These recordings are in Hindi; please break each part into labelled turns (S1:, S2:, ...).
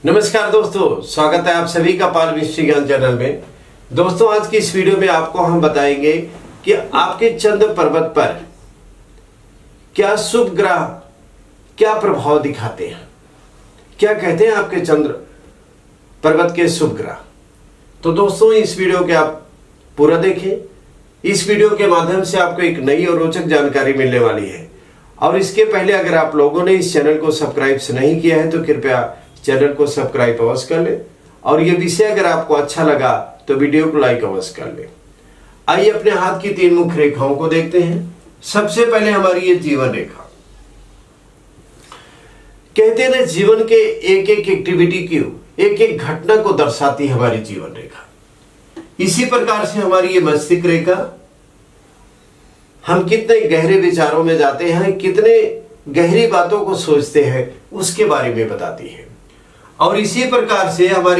S1: नमस्कार दोस्तों, स्वागत है आप सभी का पाल मिस्ट्री ज्ञान चैनल में। दोस्तों, आज की इस वीडियो में आपको हम बताएंगे कि आपके चंद्र पर्वत पर क्या शुभ ग्रह क्या प्रभाव दिखाते हैं, क्या कहते हैं आपके चंद्र पर्वत के शुभ ग्रह। तो दोस्तों, इस वीडियो के आप पूरा देखें। इस वीडियो के माध्यम से आपको एक नई और रोचक जानकारी मिलने वाली है। और इसके पहले अगर आप लोगों ने इस चैनल को सब्सक्राइब नहीं किया है तो कृपया चैनल को सब्सक्राइब अवश्य कर ले, और ये विषय अगर आपको अच्छा लगा तो वीडियो को लाइक अवश्य कर ले। आइए अपने हाथ की 3 मुख्य रेखाओं को देखते हैं। सबसे पहले हमारी ये जीवन रेखा, कहते हैं ना, जीवन के एक एक एक्टिविटी की, एक एक घटना को दर्शाती है हमारी जीवन रेखा। इसी प्रकार से हमारी ये मस्तिष्क रेखा, हम कितने गहरे विचारों में जाते हैं, कितने गहरी बातों को सोचते हैं, उसके बारे में बताती है। और इसी प्रकार से हमारी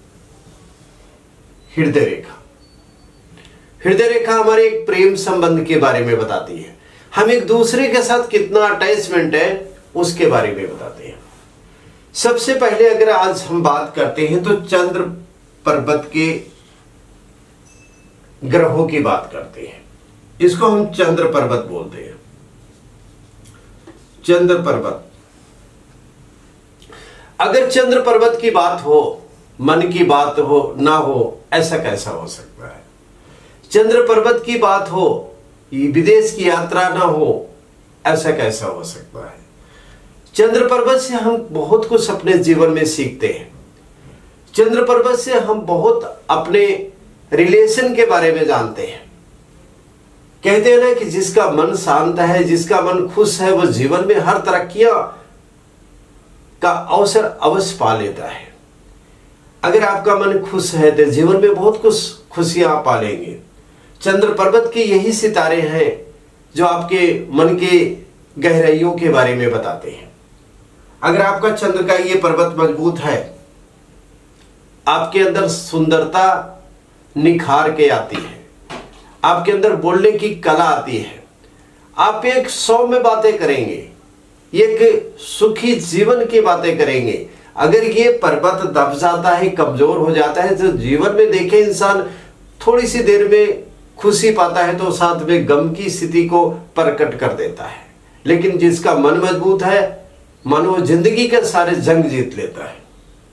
S1: हृदय रेखा, हृदय रेखा हमारे एक प्रेम संबंध के बारे में बताती है। हम एक दूसरे के साथ कितना अटैचमेंट है उसके बारे में बताते हैं। सबसे पहले अगर आज हम बात करते हैं तो चंद्र पर्वत के ग्रहों की बात करते हैं। इसको हम चंद्र पर्वत बोलते हैं। चंद्र पर्वत, अगर चंद्र पर्वत की बात हो, मन की बात हो ना हो, ऐसा कैसा हो सकता है? चंद्र पर्वत की बात हो, विदेश की यात्रा ना हो, ऐसा कैसा हो सकता है? चंद्र पर्वत से हम बहुत कुछ अपने जीवन में सीखते हैं। चंद्र पर्वत से हम बहुत अपने रिलेशन के बारे में जानते हैं। कहते हैं ना कि जिसका मन शांत है, जिसका मन खुश है, वह जीवन में हर तरक्कियां का अवसर अवश्य पा लेता है। अगर आपका मन खुश है तो जीवन में बहुत कुछ खुशियां आप पालेंगे। चंद्र पर्वत के यही सितारे हैं जो आपके मन के गहराइयों के बारे में बताते हैं। अगर आपका चंद्र का ये पर्वत मजबूत है, आपके अंदर सुंदरता निखार के आती है, आपके अंदर बोलने की कला आती है, आप एक सौम्य बातें करेंगे, एक सुखी जीवन की बातें करेंगे। अगर ये पर्वत दब जाता है, कमजोर हो जाता है, तो जीवन में देखे इंसान थोड़ी सी देर में खुशी पाता है तो साथ में गम की स्थिति को प्रकट कर देता है। लेकिन जिसका मन मजबूत है, मानो जिंदगी के सारे जंग जीत लेता है।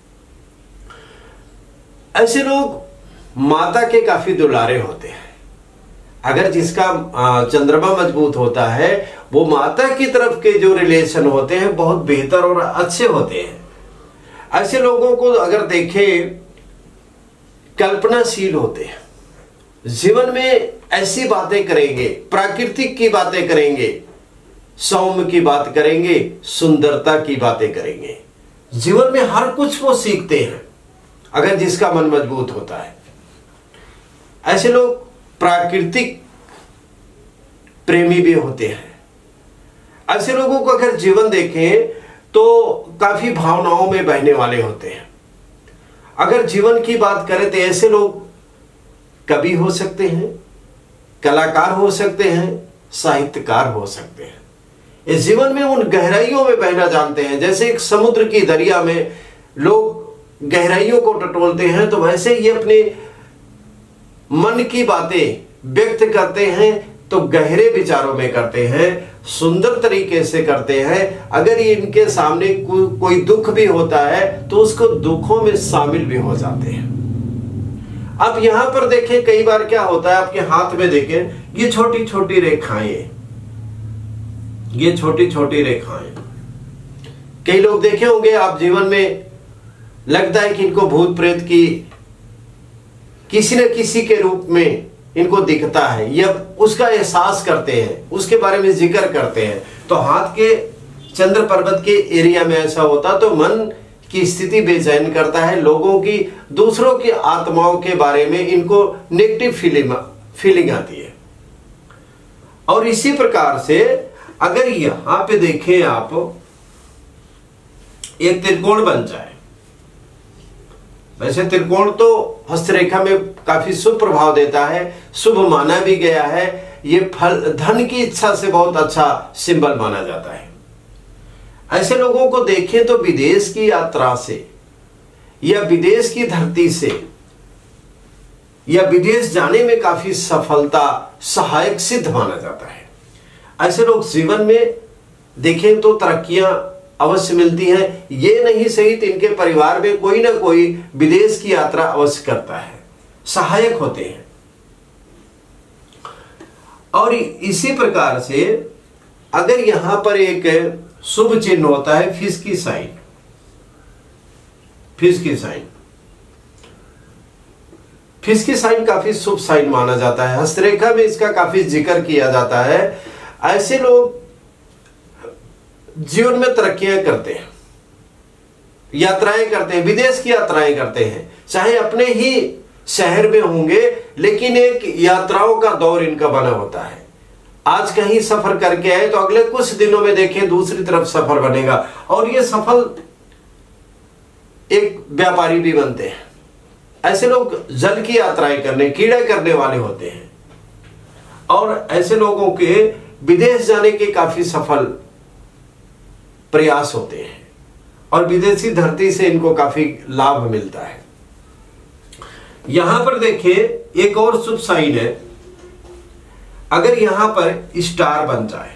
S1: ऐसे लोग माता के काफी दुलारे होते हैं। अगर जिसका चंद्रमा मजबूत होता है, वो माता की तरफ के जो रिलेशन होते हैं बहुत बेहतर और अच्छे होते हैं। ऐसे लोगों को अगर देखें, कल्पनाशील होते हैं, जीवन में ऐसी बातें करेंगे, प्राकृतिक की बातें करेंगे, सौम्य की बात करेंगे, सुंदरता की बातें करेंगे। जीवन में हर कुछ वो सीखते हैं अगर जिसका मन मजबूत होता है। ऐसे लोग प्राकृतिक प्रेमी भी होते हैं। ऐसे लोगों को अगर जीवन देखें तो काफी भावनाओं में बहने वाले होते हैं। अगर जीवन की बात करें तो ऐसे लोग कवि हो सकते हैं, कलाकार हो सकते हैं, साहित्यकार हो सकते हैं। इस जीवन में उन गहराइयों में बहना जानते हैं। जैसे एक समुद्र की दरिया में लोग गहराइयों को टटोलते हैं, तो वैसे ही अपने मन की बातें व्यक्त करते हैं तो गहरे विचारों में करते हैं, सुंदर तरीके से करते हैं। अगर इनके सामने कोई दुख भी होता है तो उसको दुखों में शामिल भी हो जाते हैं। अब यहां पर देखें, कई बार क्या होता है, आपके हाथ में देखें, ये छोटी छोटी रेखाएं, ये छोटी छोटी रेखाएं, कई लोग देखे होंगे आप जीवन में, लगता है कि इनको भूत प्रेत की किसी न किसी के रूप में इनको दिखता है, या उसका एहसास करते हैं, उसके बारे में जिक्र करते हैं। तो हाथ के चंद्र पर्वत के एरिया में ऐसा होता तो मन की स्थिति बेचैन करता है। लोगों की, दूसरों की आत्माओं के बारे में इनको नेगेटिव फीलिंग आती है। और इसी प्रकार से अगर यहां पे देखें आप, एक त्रिकोण बन जाए, वैसे त्रिकोण तो हस्तरेखा में काफी शुभ प्रभाव देता है, शुभ माना भी गया है। ये फल धन की इच्छा से बहुत अच्छा सिंबल माना जाता है। ऐसे लोगों को देखें तो विदेश की यात्रा से या विदेश की धरती से या विदेश जाने में काफी सफलता सहायक सिद्ध माना जाता है। ऐसे लोग जीवन में देखें तो तरक्कियां अवश्य मिलती हैं। ये नहीं सहित इनके परिवार में कोई ना कोई विदेश की यात्रा अवश्य करता है, सहायक होते हैं। और इसी प्रकार से अगर यहां पर एक शुभ चिन्ह होता है फिश की साइन, फिश की साइन, फिश की साइन काफी शुभ साइन माना जाता है। हस्तरेखा में इसका काफी जिक्र किया जाता है। ऐसे लोग जीवन में तरक्कियां करते हैं, यात्राएं करते हैं, विदेश की यात्राएं करते हैं, चाहे अपने ही शहर में होंगे लेकिन एक यात्राओं का दौर इनका बना होता है। आज कहीं सफर करके आए तो अगले कुछ दिनों में देखें दूसरी तरफ सफर बनेगा और ये सफल एक व्यापारी भी बनते हैं। ऐसे लोग जल की यात्राएं करने, कीड़ा करने वाले होते हैं और ऐसे लोगों के विदेश जाने के काफी सफल प्रयास होते हैं और विदेशी धरती से इनको काफी लाभ मिलता है। यहां पर देखिए एक और शुभ साइन है, अगर यहां पर स्टार बन जाए,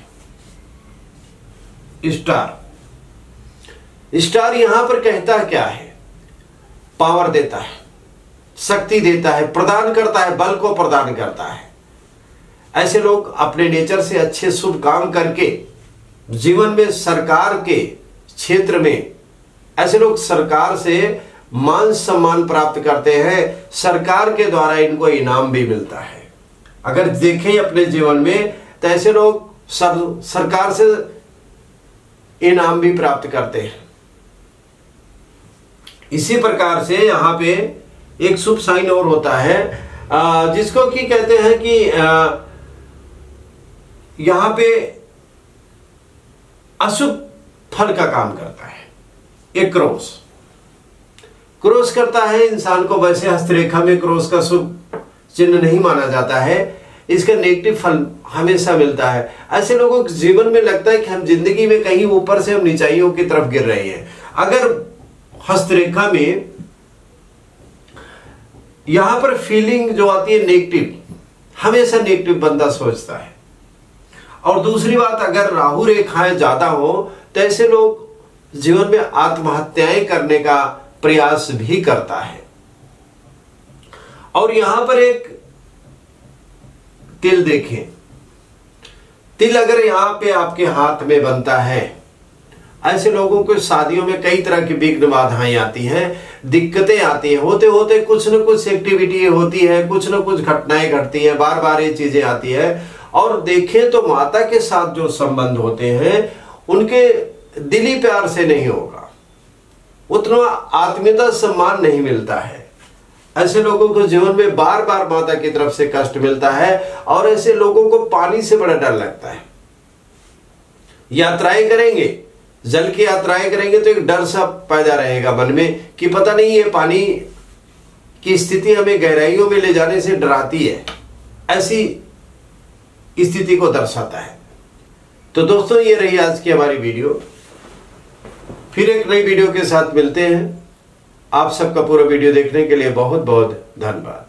S1: स्टार, स्टार यहां पर कहता क्या है? पावर देता है, शक्ति देता है, प्रदान करता है, बल को प्रदान करता है। ऐसे लोग अपने नेचर से अच्छे शुभ काम करके जीवन में सरकार के क्षेत्र में ऐसे लोग सरकार से मान सम्मान प्राप्त करते हैं, सरकार के द्वारा इनको इनाम भी मिलता है। अगर देखें अपने जीवन में तो ऐसे लोग सरकार से इनाम भी प्राप्त करते हैं। इसी प्रकार से यहां पे एक शुभ साइन और होता है जिसको कि कहते हैं कि यहां पे अशुभ फल का काम करता है। एक क्रॉस, क्रॉस करता है इंसान को। वैसे हस्तरेखा में क्रॉस का शुभ चिन्ह नहीं माना जाता है, इसका नेगेटिव फल हमेशा मिलता है। ऐसे लोगों के जीवन में लगता है कि हम जिंदगी में कहीं ऊपर से हम नीचाइयों की तरफ गिर रहे हैं। अगर हस्तरेखा में यहां पर फीलिंग जो आती है नेगेटिव, हमेशा नेगेटिव बंदा सोचता है। और दूसरी बात, अगर राहु रेखाएं ज्यादा हो तो ऐसे लोग जीवन में आत्महत्याएं करने का प्रयास भी करता है। और यहां पर एक तिल देखें, तिल अगर यहां पे आपके हाथ में बनता है, ऐसे लोगों को शादियों में कई तरह की विघ्न बाधाएं आती हैं, दिक्कतें आती हैं, होते होते कुछ न कुछ एक्टिविटी होती है, कुछ न कुछ घटनाएं घटती है, बार बार ये चीजें आती है। और देखें तो माता के साथ जो संबंध होते हैं उनके दिली प्यार से नहीं होगा, उतना आत्मीयता सम्मान नहीं मिलता है। ऐसे लोगों को जीवन में बार बार माता की तरफ से कष्ट मिलता है और ऐसे लोगों को पानी से बड़ा डर लगता है। यात्राएं करेंगे, जल की यात्राएं करेंगे तो एक डर सा पैदा रहेगा मन में कि पता नहीं ये पानी की स्थिति हमें गहराइयों में ले जाने से डराती है, ऐसी स्थिति को दर्शाता है। तो दोस्तों ये रही आज की हमारी वीडियो। फिर एक नई वीडियो के साथ मिलते हैं। आप सबका पूरा वीडियो देखने के लिए बहुत बहुत धन्यवाद।